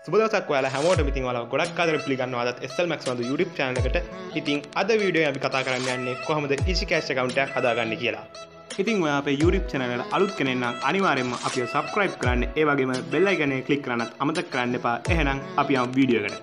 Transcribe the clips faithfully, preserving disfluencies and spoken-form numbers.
සුබ දවසක් ඔයාලා හැමෝටම. ඉතින් ඔයාලා ගොඩක් ආදරෙන් පිළිගන්නවා අදත් S L Max වන්දු YouTube channel එකට. ඉතින් අද වීඩියෝ අපි කතා කරන්න යන්නේ කොහොමද Easy Cash account එකක් හදාගන්නේ කියලා. ඉතින් ඔයා අපේ YouTube channel එකට අලුත් කෙනෙක් නම් අනිවාර්යෙන්ම අපිව subscribe කරන්න. ඒ වගේම bell icon එක click කරන්නත් අමතක කරන්න එපා. එහෙනම් අපි යමු වීඩියෝ එකට.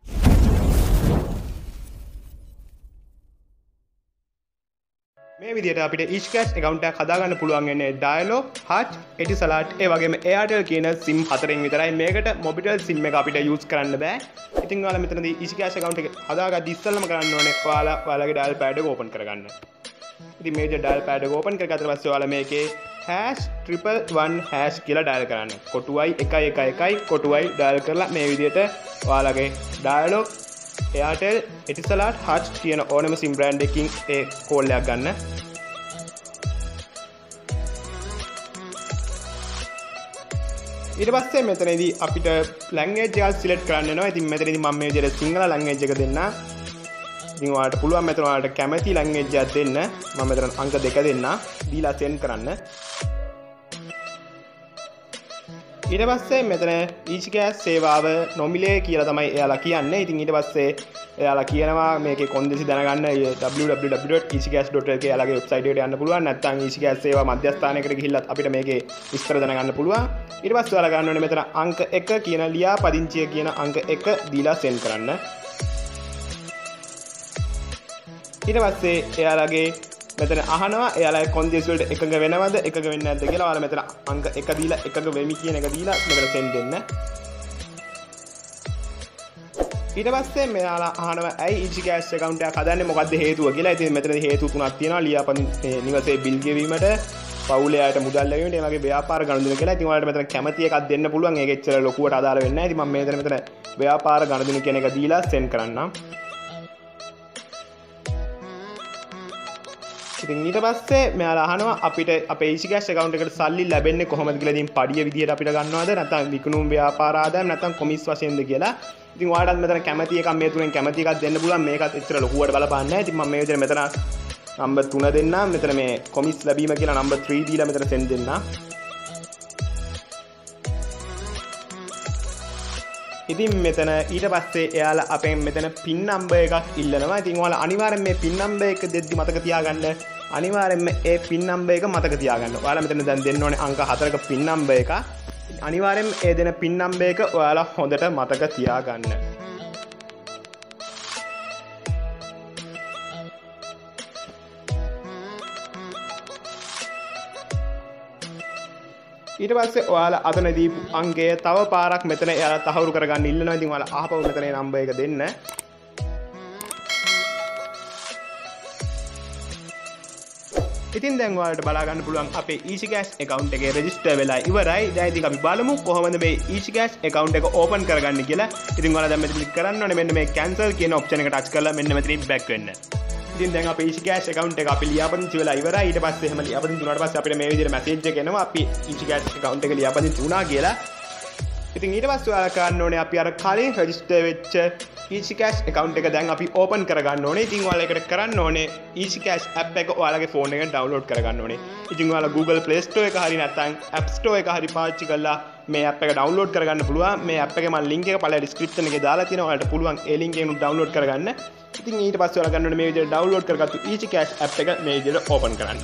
මේ විදිහට අපිට Easy Cash account එකක් හදාගන්න පුළුවන් වෙන්නේ Dialog, Hutch, Etisalat ඒ වගේම Airtel කියන SIM හතරෙන් විතරයි. මේකට Mobitel SIM එක අපිට use කරන්න බෑ. ඉතින් ඔයාලා මෙතනදී Easy Cash account එක හදාගද්දි ඉස්සෙල්ලම කරන්න ඕනේ ඔයාලා ඔයාලගේ dial pad එක open කරගන්න. ඉතින් මේ විදිහට dial pad එක open කරගත්තට පස්සේ ඔයාලා මේකේ hash triple one hash කියලා dial කරන්න. කොටුවයි එකයි එකයි එකයි කොටුවයි dial කරලා මේ විදිහට ඔයාලගේ Dialog, Airtel, Etisalat, Hutch කියන ඕනම SIM brand එකකින් ඒ කෝල් එකක් ගන්න. ඊට පස්සේ මෙතනදී අපිට language එක select කරන්න වෙනවා. ඉතින් මෙතනදී මම මේ විදිහට සිංහල language එක දෙන්න. ඉතින් ඔයාලට පුළුවන් මෙතන ඔයාලට කැමති language එකක් දෙන්න. මම මෙතන අංක දෙක දෙන්න. දීලා send කරන්න. ඊට පස්සේ මෙතන Easy Cash සේවාව නොමිලේ කියලා තමයි එයාලා කියන්නේ. ඉතින් ඊට පස්සේ එයාලා කියනවා මේකේ කොන්දේසි දැනගන්න w w w dot easy cash dot l k එයාලගේ වෙබ්සයිට් එකට යන්න පුළුවන්. නැත්නම් Easy Cash සේවා මධ්‍යස්ථානයකට ගිහිල්ලත් අපිට මේකේ විස්තර දැනගන්න පුළුවන්. ඊට පස්සේ ඔයාලා ගන්න ඕනේ මෙතන අංක එක කියන ලියාපදිංචිය කියන අංක එක දීලා send කරන්න. ඊට පස්සේ එයාලගේ මෙතන අහනවා එයාලා කොන්දේසි වලට එකඟ වෙනවද එකඟ වෙන්නේ නැද්ද කියලා. ඔයාලා මෙතන අංක එක දීලා එකඟ වෙමි කියන එක දීලා මෙතන send දෙන්න. ඊට පස්සේ මෙයාලා අහනවා ඇයි Easy Cash account එකක් හදන්නේ මොකද්ද හේතුව කියලා. ඉතින් මෙතන හේතු තුනක් තියෙනවා. ලියාපදිංචි නිවසේ බිල් ගෙවීමට, පවුලේ අයට මුදල් ලැබීමට, ඒ වගේ ව්‍යාපාර ගනුදෙනු කියලා. ඉතින් ඔයාලට මෙතන කැමති එකක් දෙන්න පුළුවන්. ඒක එච්චර ලොකුවට අදාළ වෙන්නේ නැහැ. ඉතින් මම මෙතන මෙතන ව්‍යාපාර ගනුදෙනු කියන එක දීලා send කරන්නම්. ඉතින් ඊට පස්සේ මෙයාලා අහනවා අපිට අපේ Easy Cash account එකට සල්ලි ලැබෙන්නේ කොහොමද කියලා. ඉතින් පඩිය විදියට අපිට ගන්නවද නැත්නම් විකුණුම් ව්‍යාපාර ආදායම් නැත්නම් කොමිස් වශයෙන්ද කියලා. ඉතින් ඔයාලට මෙතන කැමති එකක් මේ තුනෙන් කැමති එකක් දෙන්න පුළුවන්. මේකත් එච්චර ලොකුවට බලපාන්නේ නැහැ. ඉතින් මම මේ විදිහට මෙතන number තුන දෙන්නම්. මෙතන මේ කොමිස් ලැබීම කියලා number three දීලා මෙතන send දෙන්න. ඉතින් මෙතන ඊට පස්සේ එයාලා අපෙන් මෙතන pin number එකක් ඉල්ලනවා. ඉතින් ඔයාලා අනිවාර්යෙන් මේ pin number එක දෙද්දි මතක තියාගන්න. අනිවාර්යෙන්ම ඒ pin number එක මතක තියාගන්න. ඔයාලා මෙතන දැන් දෙන්න ඕනේ අංක හතරක pin number එක. අනිවාර්යෙන්ම ඒ දෙන pin number එක ඔයාලා හොඳට මතක තියාගන්න. ඊට පස්සේ ඔයාලා අතන දීපු අංකය තව පාරක් මෙතන එයාලා තහවුරු කරගන්න ඉල්ලනවා. ඉතින් ඔයාලා ආපහු මෙතන ඒ නම්බර් එක දෙන්න. ඉතින් දැන් ඔයාලට බලා ගන්න පුළුවන් අපේ Easy Cash account එකේ register වෙලා ඉවරයි. දැන් ඉතින් අපි බලමු කොහොමද මේ Easy Cash account එක open කරගන්නේ කියලා. ඉතින් ඔයාලා දැන් මෙතන click කරන්න ඕනේ මෙන්න මේ cancel කියන option එක touch කරලා මෙන්න මෙතනින් back වෙන්න. ඉතින් දැන් අපේ Easy Cash account එක අපි ලියාපදිංචි වෙලා ඉවරයි. ඊට පස්සේ එහෙම ලියාපදිංචි වුණාට පස්සේ අපිට මේ විදිහට message එක එනවා අපි Easy Cash account එක ලියාපදිංචි වුණා කියලා. ඉතින් ඊට පස්සේ ඔයාලා කරන්න ඕනේ අපි අර කලින් register වෙච්ච Easy Cash account එක දැන් අපි open කරගන්න ඕනේ. ඉතින් ඔයාලා ඒකට කරන්න ඕනේ Easy Cash app එක ඔයාලගේ phone එකෙන් download කරගන්න ඕනේ. ඉතින් ඔයාලා Google Play Store එක හරි නැත්නම් App Store එක හරි පාවිච්චි කරලා මේ app එක download කරගන්න පුළුවන්. මේ app එකේ මම link එක පළල description එකේ දාලා තියෙනවා. ඔයාලට පුළුවන් ඒ link එකෙන් download කරගන්න. ඉතින් ඊට පස්සේ ඔයාලා ගන්න ඕනේ මේ විදිහට download කරගත්තු Easy Cash app එක මේ විදිහට open කරන්න.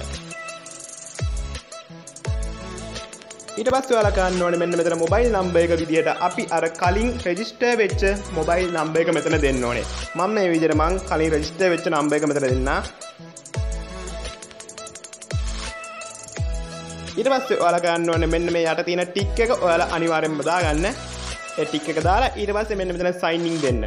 ඊට පස්සේ ඔයාලා ගන්න ඕනේ මෙන්න මෙතන mobile number එක විදිහට අපි අර කලින් register වෙච්ච mobile number එක මෙතන දෙන්න ඕනේ. මම මේ විදිහට මං කලින් register වෙච්ච number එක මෙතන දෙන්නා. ඊට පස්සේ ඔයාලා ගන්න ඕනේ මෙන්න මේ යට තියෙන tick එක ඔයාලා අනිවාර්යෙන්ම දාගන්න. ඒ tick එක දාලා ඊට පස්සේ මෙන්න මෙතන sign in දෙන්න.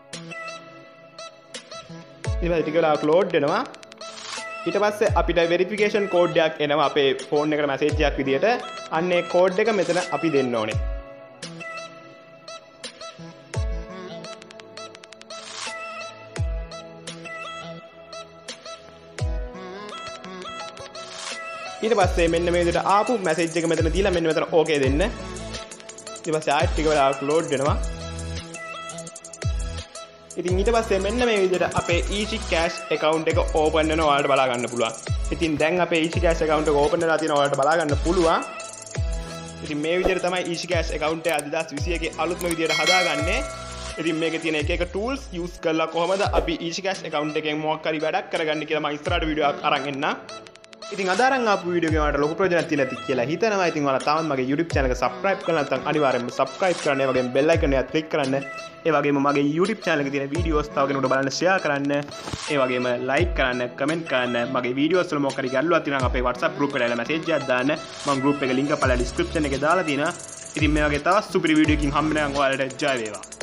ඊට පස්සේ ටික වෙලාවක් load වෙනවා. ඊට පස්සේ අපිට verification code එකක් එනවා අපේ phone එකට message එකක් විදියට. අන්න ඒ code එක මෙතන අපි දෙන්න ඕනේ. ඊට පස්සේ මෙන්න මේ විදිහට ආපු message එක මෙතන දීලා මෙන්න මෙතන okay දෙන්න. ඊට පස්සේ ආයෙත් ටික වෙලාවක් load වෙනවා. ඉතින් ඊට පස්සේ මෙන්න මේ විදිහට අපේ Easy Cash account එක open වෙනවා. ඔයාලට බලා ගන්න පුළුවන්. ඉතින් දැන් අපේ Easy Cash account එක open වෙලා තියෙනවා. ඔයාලට බලා ගන්න පුළුවන්. ඉතින් මේ විදිහට තමයි EasyCash account එක දෙදාස් විසි එකේ අලුත්ම විදිහට හදාගන්නේ. ඉතින් මේකේ තියෙන එක එක tools use කරලා කොහමද අපි EasyCash account එකෙන් මොකක් හරි වැඩක් කරගන්නේ කියලා මම ඉස්සරහට වීඩියෝ එකක් අරන් එන්නම්. ඉතින් අද අරන් ආපු වීඩියෝ එකේ මට ලොකු ප්‍රයෝජනයක් තියෙනවා ඇති කියලා හිතනවා. ඉතින් ඔයාලා තාමත් මගේ YouTube channel එක subscribe කරලා නැත්නම් අනිවාර්යෙන්ම subscribe කරන්න. ඒ වගේම bell icon එක click කරන්න. ඒ වගේම මගේ YouTube channel එකේ තියෙන videos තව කෙනෙකුට බලන්න share කරන්න. ඒ වගේම like කරන්න, comment කරන්න. මගේ videos වල මොකක් හරි ගැටලුවක් තියෙනවා නම් අපේ WhatsApp group එකට එලා message එකක් දාන්න. මම group එකේ link එක පළල description එකේ දාලා තියෙනවා. ඉතින් මේ වගේ තවත් සුපිරි වීඩියෝ එකකින් හම්බ වෙනකන් ඔයාලට ජය වේවා.